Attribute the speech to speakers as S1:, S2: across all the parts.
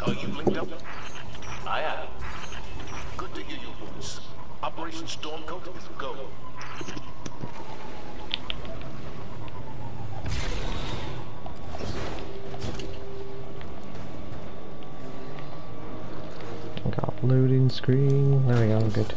S1: Are you linked up? I am. Good to hear your voice. Operation Stormcoat is go.
S2: Got loading screen. There we go, good.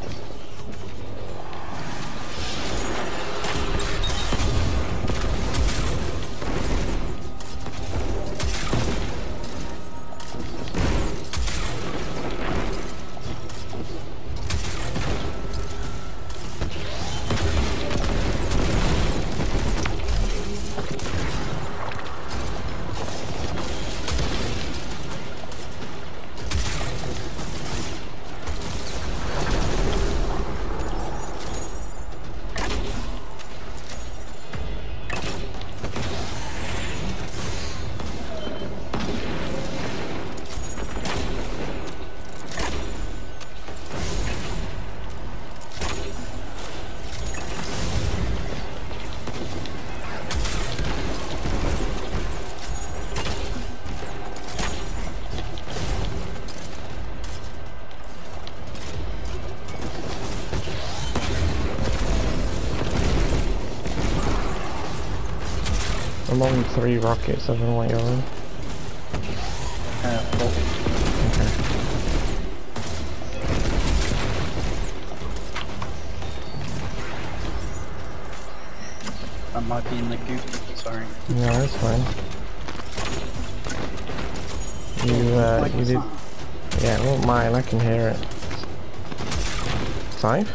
S2: I'm on 3 rockets, I don't know what you're on.
S3: 4.
S2: Okay.
S3: That might be in the goop, sorry.
S2: No, that's fine. You did... Yeah, it won't mind, I can hear it. Safe?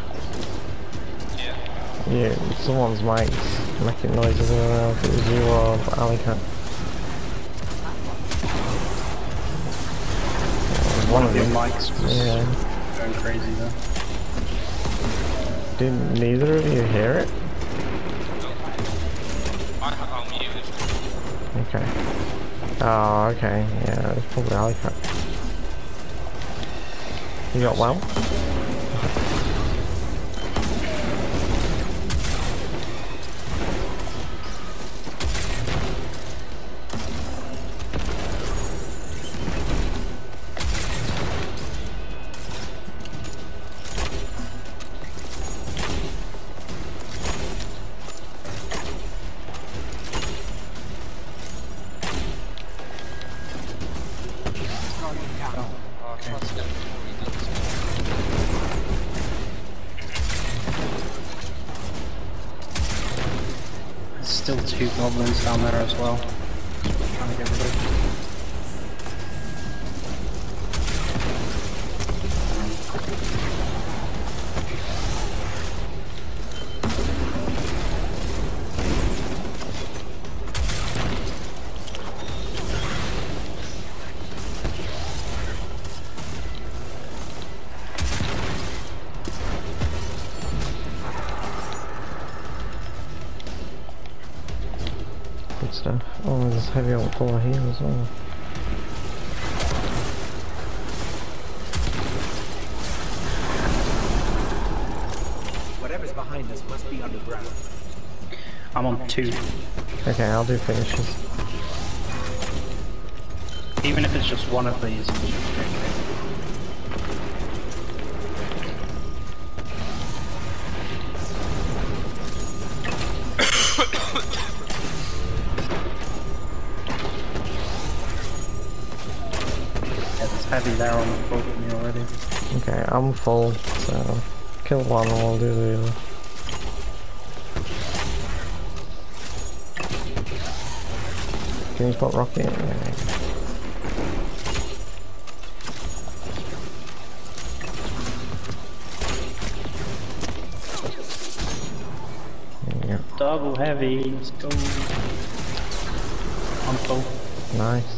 S2: Yeah, someone's mic's making noises around. If it was you or Alicat.
S3: One of your mics was
S2: yeah.
S3: going crazy though.
S2: Didn't neither of you hear it?
S4: I'll mute it.
S2: Okay. Oh, okay. Yeah, it's probably Alicat. You got well?
S3: Still 2 goblins down there as well. Trying to get rid of.
S2: Good stuff. Oh, there's heavy on floor here as well.
S5: Whatever's behind us must be underground.
S3: I'm on 2.
S2: Okay, I'll do finishes.
S3: Even if it's just one of these. It's heavy there on the floor with me already.
S2: Okay, I'm full, so kill one and we'll do the other. Can you spot rocket? Yeah. Yeah.
S3: Double heavy, let's go. I'm full.
S2: Nice.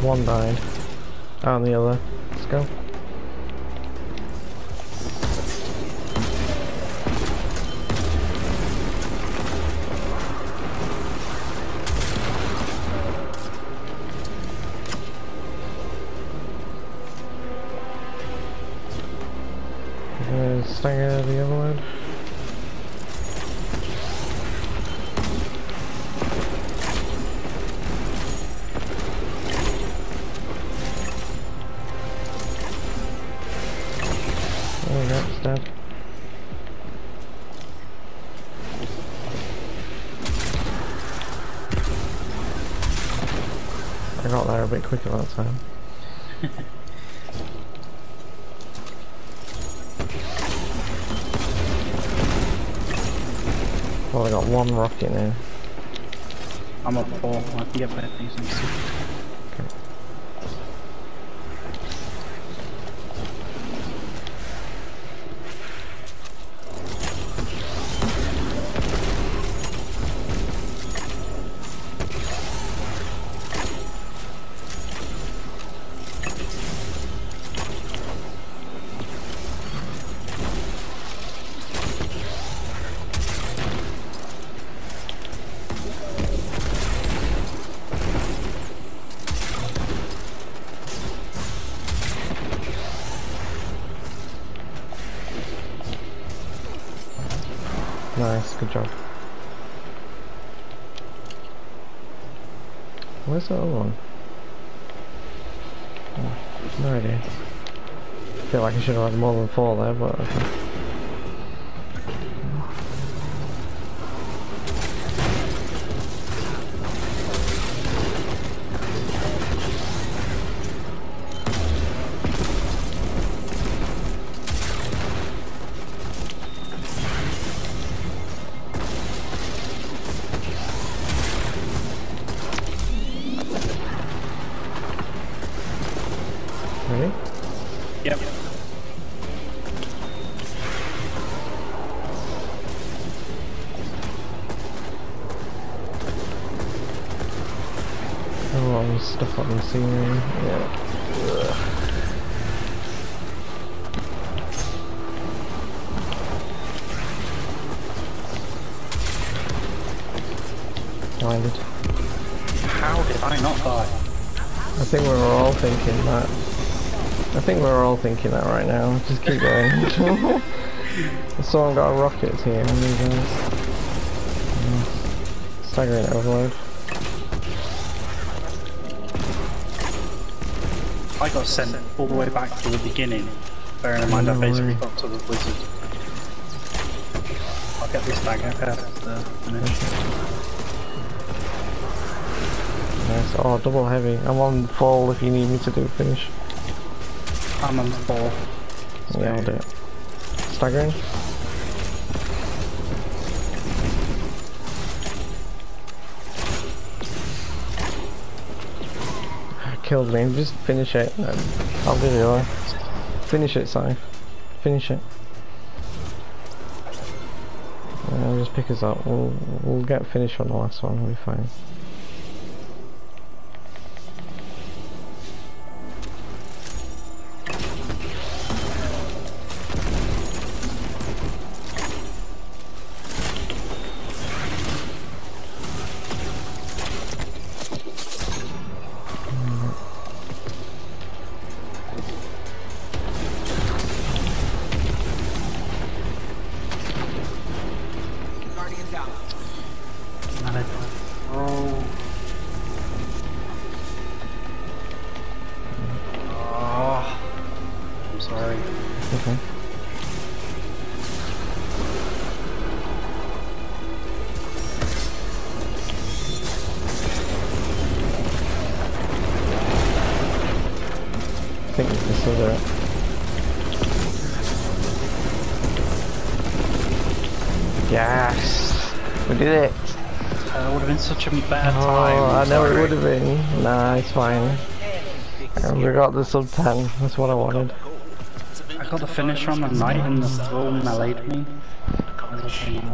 S2: One died. Out on the other. Let's go. Stagger the overload. Oh, that's dead. I got there a bit quicker that time. Well, I got one rocket now.
S3: I'm up 4. I can get better things than 6.
S2: Okay. Nice, good job. Where's the other one? Oh, no idea. I feel like I should have had more than 4 there, but okay. Ready?
S3: Yep.
S2: A lot of stuff on the scenery. Yeah. Ugh. Blinded.
S3: How did I not die?
S2: I think we were all thinking that. I think we're all thinking that right now. Just keep going. Someone got a rocket here, and these guys. Staggering overload.
S3: I got sent all the way back to the beginning. Bearing in mind I basically got to the wizard. I'll get this back past the finish.
S2: Nice. Oh, double heavy. I'm on full if you need me to do finish.
S3: I'm on 4.
S2: Yeah, I'll do it. Staggering. Killed me. Just finish it. I'll do the other. Finish it, Si. Finish it. I'll just pick us up. We'll get finished on the last one. We'll be fine.
S3: Sorry.
S2: Okay. I think we can still do it. Yes! We did it!
S3: That would have been such a better time.
S2: Oh, I know it would have been. Nah, it's fine. And we got the sub 10. That's what I wanted.
S3: I got the finisher on the knight and the throw meleeed me.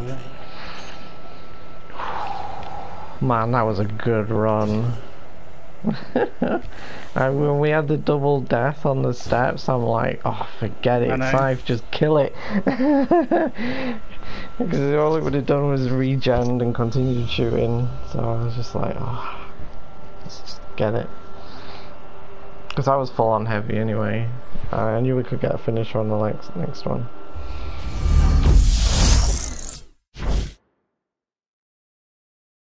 S2: Man, that was a good run. And when we had the double death on the steps, I'm like, oh, forget it, Scythe, just kill it. Because all it would have done was regen and continue shooting. So I was just like, oh, let's just get it. Because I was full on heavy anyway. I knew we could get a finisher on the next one.